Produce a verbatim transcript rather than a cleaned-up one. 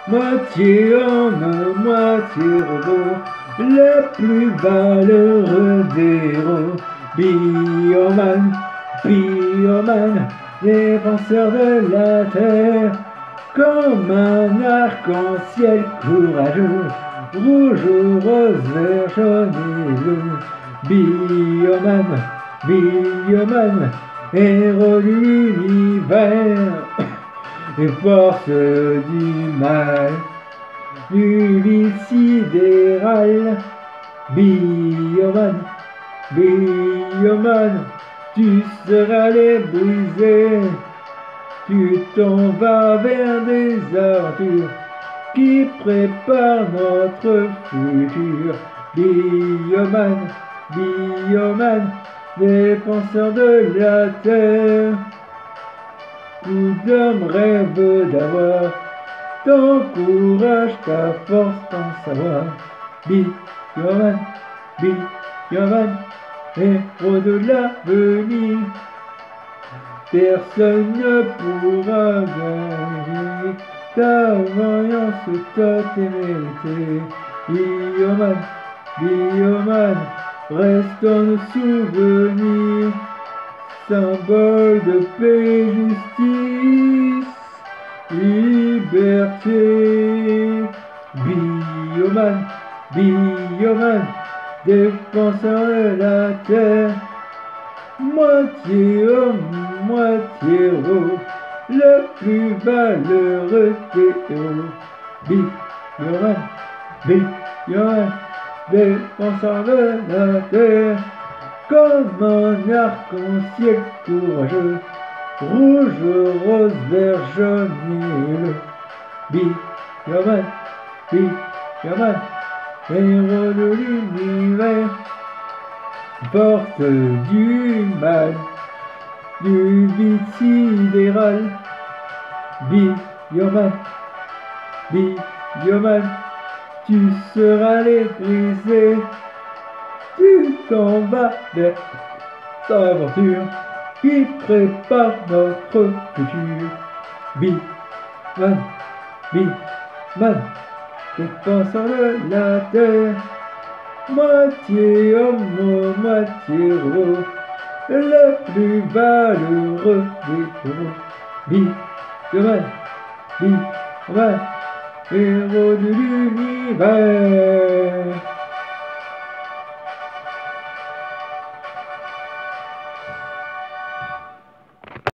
moitié homme, moitié robot, le plus valeureux des héros. Bioman, Bioman, défenseur de la terre, comme un arc-en-ciel courageux, rouge ou rose, vert, jaune et bleu. Bioman, Bioman, héros de l'univers, et force du mal, du vide sidéral. Bioman, Bioman, tu seras les brisés, tu t'en vas vers des aventures qui préparent notre futur. Bioman, Bioman, défenseur de la terre, tout d'homme rêve d'avoir ton courage, ta force, ton savoir. Bioman, Bioman, héros de l'avenir, personne ne pourra gagner ta vaillance, ta témérité. Bioman, Bioman, reste dans nos souvenirs, symbole de paix, justice, liberté. Bioman, Bioman, défenseur de la terre, moitié homme, moitié héros, le plus valeureux des héros. Bioman, Bioman, défenseur de la terre, comme un arc-en-ciel courageux, rouge, rose, vert, jaune et bleu. Bioman, Bioman, héros de l'univers, force du mal, du vide sidéral. Bioman, Bioman, tu seras les brisés, tu t'en vas vers ta aventure qui prépare notre futur. Bioman, Bioman, défenseur de la terre, moitié homme, moitié héros, le plus valeureux des héros. Bioman, Bioman, héros de l'univers.